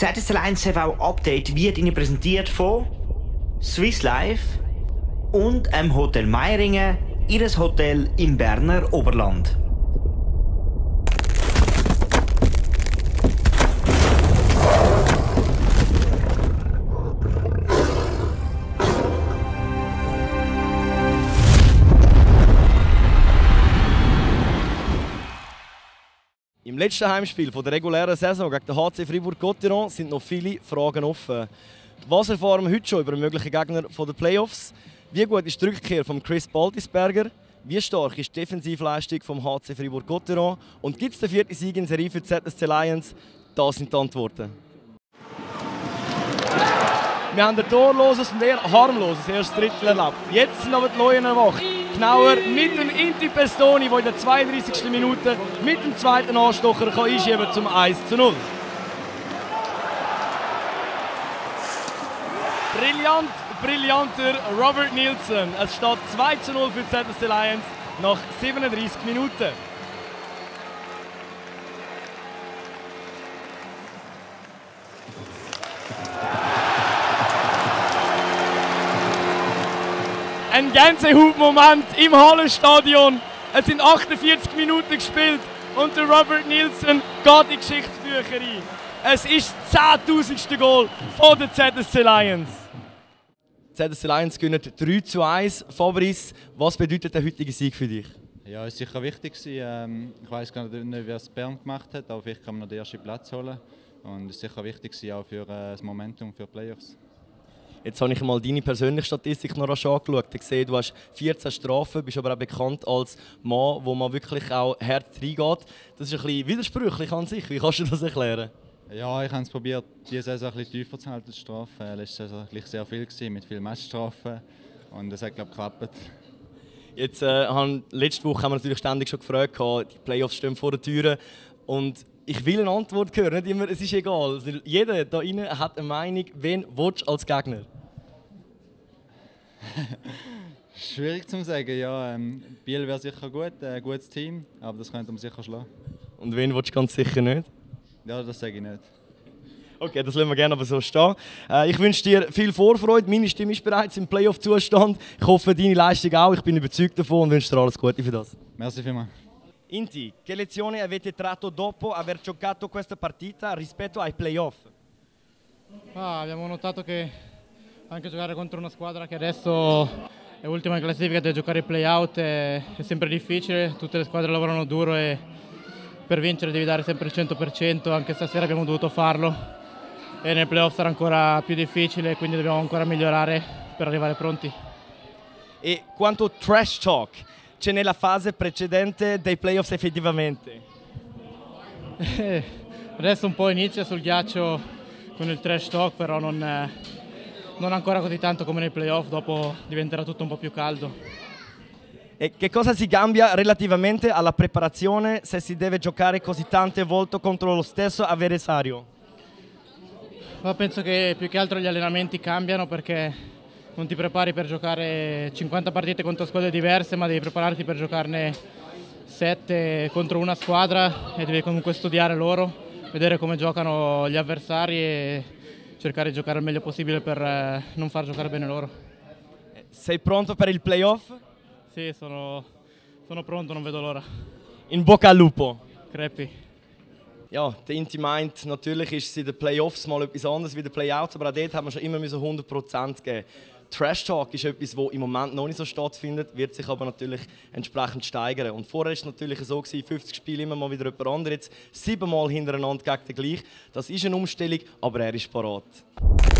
ZSC Lions TV Update wird Ihnen präsentiert von Swiss Life und Hotel Meiringen, Ihres Hotel im Berner Oberland. Im letzten Heimspiel der regulären Saison gegen den HC Fribourg-Gotteron sind noch viele Fragen offen. Was erfahren wir heute schon über einen möglichen Gegner der Playoffs? Wie gut ist die Rückkehr von Chris Baltisberger? Wie stark ist die Defensivleistung vom HC Fribourg-Gotteron? Und gibt es den vierten Sieg in Serie für die ZSC Lions? Das sind die Antworten. Wir haben ein torloses und eher harmloses erstes Drittel erlebt. Jetzt sind aber die Leuen erwacht. Genauer mit dem Inti Pestoni, der in der 32. Minute mit dem zweiten Anstocher einschieben kann zum 1:0. Brillanter Robert Nielsen. Es steht 2:0 für die ZSC Lions nach 37 Minuten. Ein Gänsehautmoment im Hallenstadion. Es sind 48 Minuten gespielt und der Robert Nielsen geht in die Geschichtsbücher ein. Es ist das 10.000. Goal von den ZSC Lions. Die ZSC Lions gewinnen 3:1. Fabrice, was bedeutet der heutige Sieg für dich? Ja, es war sicher wichtig. Ich weiß gar nicht, wer es Bern gemacht hat, aber vielleicht kann man noch den ersten Platz holen. Und es war sicher wichtig auch für das Momentum für die Playoffs. Jetzt habe ich mal deine persönliche Statistik noch angeschaut. Ich sehe, du hast 14 Strafen, bist aber auch bekannt als Mann, wo man wirklich auch hart reingeht. Das ist ein bisschen widersprüchlich an sich. Wie kannst du das erklären? Ja, ich habe es probiert, diese Saison ein bisschen tiefer zu halten, die Strafen. Letzte Saison war sehr viel mit vielen Matchstrafen. Und das hat, glaube ich, geklappt. Jetzt, letzte Woche haben wir natürlich ständig schon gefragt, die Playoffs stehen vor der Tür. Und ich will eine Antwort hören, nicht immer, es ist egal. Jeder hier drin hat eine Meinung, wen willst du als Gegner? Schwierig zu sagen, ja. Biel wäre sicher gut, ein gutes Team, aber das könnte man sicher schlagen. Und wen willst du ganz sicher nicht? Ja, das sage ich nicht. Okay, das lassen wir gerne aber so stehen. Ich wünsche dir viel Vorfreude. Meine Stimme ist bereits im Playoff-Zustand. Ich hoffe, deine Leistung auch. Ich bin überzeugt davon und wünsche dir alles Gute für das. Merci vielmals. Inti, che lezione avete tratto dopo aver giocato questa partita rispetto ai playoff? Abbiamo notato che anche giocare contro una squadra che adesso è ultima in classifica, deve giocare i play-out è sempre difficile, tutte le squadre lavorano duro e per vincere devi dare sempre il 100%, anche stasera abbiamo dovuto farlo e nel play-off sarà ancora più difficile, quindi dobbiamo ancora migliorare per arrivare pronti. E quanto trash talk c'è nella fase precedente dei playoffs effettivamente? Adesso un po' inizia sul ghiaccio con il trash talk, però non ancora così tanto come nei playoff, dopo diventerà tutto un po' più caldo. E che cosa si cambia relativamente alla preparazione se si deve giocare così tante volte contro lo stesso avversario? Ma penso che più che altro gli allenamenti cambiano perché non ti prepari per giocare 50 partite contro squadre diverse, ma devi prepararti per giocarne 7 contro una squadra e devi comunque studiare loro, vedere come giocano gli avversari e cercare di giocare il meglio possibile per non far giocare bene loro. Sei pronto per il playoff? Sì, sono pronto, non vedo l'ora. In bocca al lupo. Crepi. Ja, der Inti meint, natürlich ist es in den Playoffs mal etwas anderes wie in den Playouts, aber auch dort haben wir schon immer 100% geben. Trash Talk ist etwas, das im Moment noch nicht so stattfindet, wird sich aber natürlich entsprechend steigern. Und vorher war es natürlich so, 50 Spiele immer mal wieder jemand anderes, jetzt 7 Mal hintereinander gegen den gleichen. Das ist eine Umstellung, aber er ist parat.